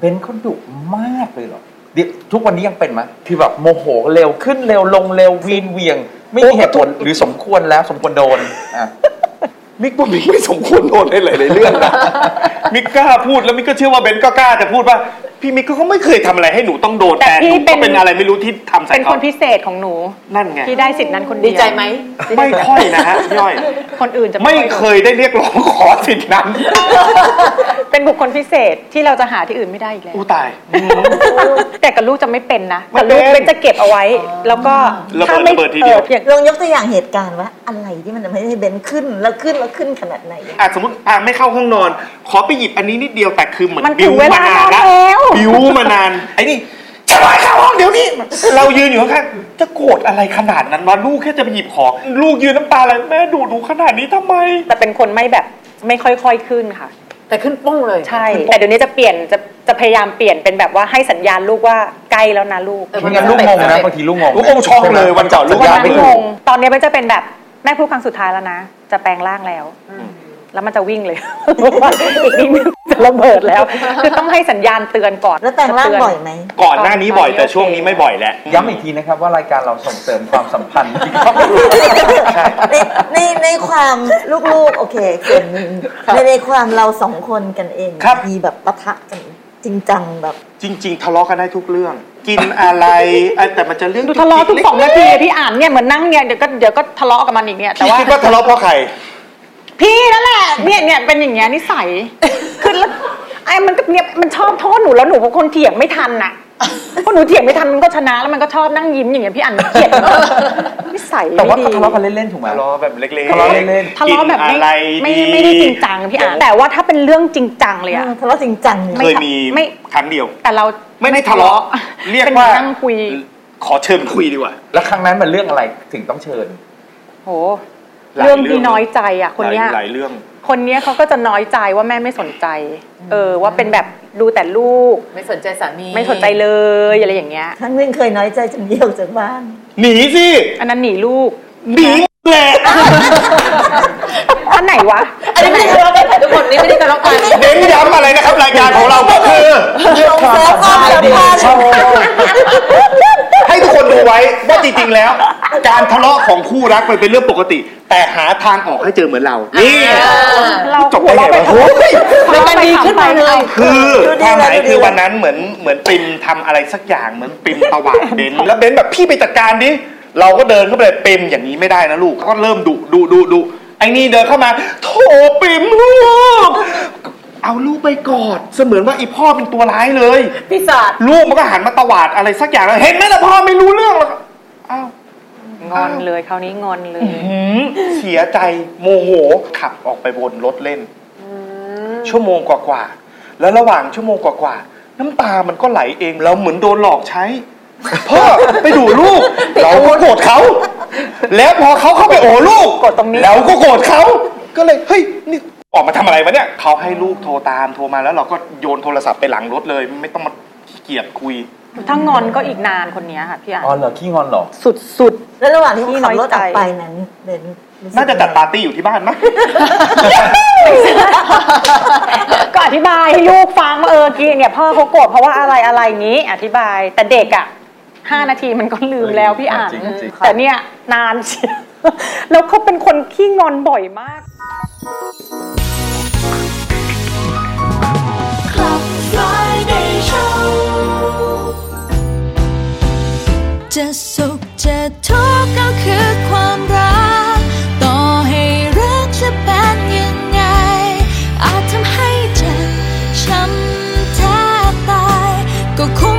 เบนเขาดุมากเลยเหรอทุกวันนี้ยังเป็นไหมคือแบบโมโหเร็วขึ้นเร็วลงเร็ววีนเวียงไม่มีเหตุผลหรือสมควรแล้วสมควรโดนมิกว่ามิกไม่สมควรโดนในหลายๆเรื่องนะมิกกล้าพูดแล้วมิกก็เชื่อว่าเบนก็กล้าจะพูดว่าพี่มิกก็ไม่เคยทำอะไรให้หนูต้องโดนแต่หนูก็เป็นอะไรไม่รู้ที่ทำใส่เขาเป็นคนพิเศษของหนูนั่นไงที่ได้สิทธินั้นคนเดียวดีใจไหมไม่ค่อยนะฮะย่อยคนอื่นจะไม่เคยได้เรียกร้องขอสิทธินั้นเป็นบุคคลพิเศษที่เราจะหาที่อื่นไม่ได้อีกแล้วอู้ตายแต่กับลูกจะไม่เป็นนะกับลูกเป็นจะเก็บเอาไว้แล้วก็ถ้าไม่ทีเดียวลองยกตัวอย่างเหตุการณ์ว่าอะไรที่มันทำให้เบนขึ้นแล้วขึ้นขนาดไหนสมมติไม่เข้าห้องนอนขอไปหยิบอันนี้นิดเดียวแต่คือเหมือนบิวมานานแล้วบิวมานานไอ้นี่จะไปเข้าห้องเดี๋ยวนี้เรายืนอยู่ข้างๆจะโกรธอะไรขนาดนั้นวะลูกแค่จะไปหยิบของลูกยืนน้ำตาอะไรแม่ดูขนาดนี้ทำไมแต่เป็นคนไม่ค่อยขึ้นค่ะแต่ขึ้นปุ้งเลยใช่แต่เดี๋ยวนี้จะเปลี่ยนจะพยายามเปลี่ยนเป็นแบบว่าให้สัญญาณลูกว่าใกล้แล้วนะลูกไม่งั้นลูกงงนะบางทีลูกงงช็อกเลยวันก่อนลูกไม่งงตอนนี้มันจะเป็นแบบแม่พูดครั้งสุดท้ายแล้วนะจะแปลงร่างแล้วแล้วมันจะวิ่งเลยอีกนิดนึงจะระเบิดแล้วคือต้องให้สัญญาณเตือนก่อนแล้วแต่งร่างบ่อยไหมก่อนหน้านี้บ่อยแต่ช่วงนี้ไม่บ่อยแล้วย้ำอีกทีนะครับว่ารายการเราส่งเสริมความสัมพันธ์ในความลูกๆโอเคส่วนนึงในความเราสองคนกันเองมีแบบปะทะกันจริงจังแบบจริงๆทะเลาะกันได้ทุกเรื่องกินอะไรแต่มันจะเรื่องทะเลาะทุก2 นาทีพี่อ่านเนี่ยเหมือนนั่งเนี่ยเดี๋ยวก็ทะเลาะกับมันอีกเนี่ยแต่ว่าคิดว่าทะเลาะเพราะใครพี่นั่นแหละเนี่ยเป็นอย่างเงี้ยนิสัยคือแล้วมันก็เนี่ยมันชอบโทษหนูแล้วหนูเป็นคนเถียงไม่ทันน่ะพอหนูเถียงไม่ทันมันก็ชนะแล้วมันก็ชอบนั่งยิ้มอย่างเงี้ยพี่อ่านเกลียดนิสัยแต่ว่าทะเลาะกันเล่นๆถูกไหมทะเลาะแบบเล็กๆทะเลาะเล่นๆทะเลาะแบบไม่ได้จริงจังพี่อ่านแต่ว่าถ้าเป็นเรื่องจริงจังเลยอะทะเลาะจริงจังเคยมีครั้งเดียวแต่เราไม่ได้ทะเลาะเรียกว่านั่งคุยขอเชิญคุยดีกว่าแล้วครั้งนั้นมันเรื่องอะไรถึงต้องเชิญโหเรื่องที่น้อยใจอ่ะคนเนี้ยหลายเรื่องคนเนี้ยเขาก็จะน้อยใจว่าแม่ไม่สนใจว่าเป็นแบบดูแต่ลูกไม่สนใจสามีไม่สนใจเลยอะไรอย่างเงี้ยครั้งนึงเคยน้อยใจจนเดี่ยวจากบ้านหนีสิอันนั้นหนีลูกหนีแหละอันไหนวะอันนี้ไม่ได้ทะเลาะกันทุกคนนี่ไม่ได้ทะเลาะกันเน้นย้ำอะไรนะครับรายการของเราก็คือส่งเสริมความสัมพันธ์ให้ทุกคนดูไว้ว่าจริงๆแล้วการทะเลาะของคู่รักมันเป็นเรื่องปกติแต่หาทางออกให้เจอเหมือนเรานี่เราจบได้ไงวะโอ้ยมันดีขึ้นมาเลยคือความหมายคือวันนั้นเหมือนปิมทำอะไรสักอย่างเหมือนปิมตวาดเบนแล้วเบนแบบพี่ไปจัดการดิเราก็เดินเข้าไปเลยปิมอย่างนี้ไม่ได้นะลูกก็เริ่มดุไอ้นี่เดินเข้ามาโถปิมลูกเอาลูกไปกอดเสมือนว่าอีพ่อเป็นตัวร้ายเลยปีศาจลูกมันก็หันมาตวาดอะไรสักอย่างเห็นไหมล่ะพ่อไม่รู้เรื่องหรอกอ้าวงอนเลยคราวนี้งอนเลยเสียใจโมโหขับออกไปบนรถเล่นชั่วโมงกว่าแล้วระหว่างชั่วโมงกว่าน้ำตามันก็ไหลเองเราเหมือนโดนหลอกใช้พ่อไปดูลูกเราก็โกรธเขาแล้วพอเขาเข้าไปโอ้ลูกกดตรงนี้เราก็โกรธเขาก็เลยเฮ้ยนี่ออกมาทำอะไรวะเนี่ยเขาให้ลูกโทรมาแล้วเราก็โยนโทรศัพท์ไปหลังรถเลยไม่ต้องมาเกลียดคุยถ้างอนก็อีกนานคนนี้ค่ะพี่อ่ะอ๋อเหรอขี้งอนเหรอสุดแล้วระหว่างที่ขับรถออกไปนั้นน่าจะจัดปาร์ตี้อยู่ที่บ้านมั้ยก็อธิบายให้ลูกฟังว่ากี้เนี่ยพ่อเขาโกรธเพราะว่าอะไรงี้อธิบายแต่เด็กอ่ะ5 นาทีมันก็ลืมแล้วพี่อ่านแต่เนี่ยนานเชียวแล้วเขาเป็นคนขี้งอนบ่อยมากจะสุขจะทุกข์ก็คือความรักต่อให้รักจะเป็นยังไงอาจทำให้เจ็บช้ำแทบตายก็คง